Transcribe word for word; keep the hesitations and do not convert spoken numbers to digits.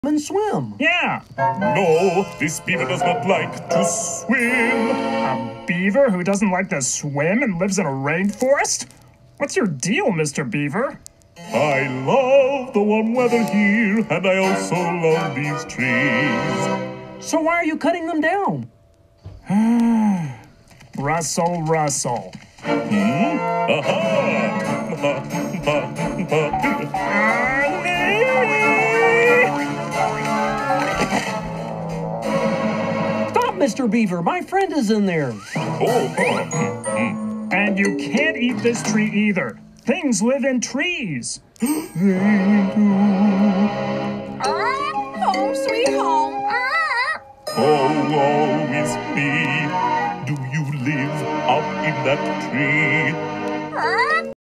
and swim. Yeah. No, this beaver does not like to swim. A beaver who doesn't like to swim and lives in a rainforest? What's your deal, Mister Beaver? I love the warm weather here, and I also love these trees. So why are you cutting them down? Russell, Russell. Hmm? Aha! Stop, Mister Beaver. My friend is in there. Oh, uh, And you can't eat this tree either. Things live in trees. Ah, home sweet home. Ah. oh, woe is me. Do you live up in that tree? Ah.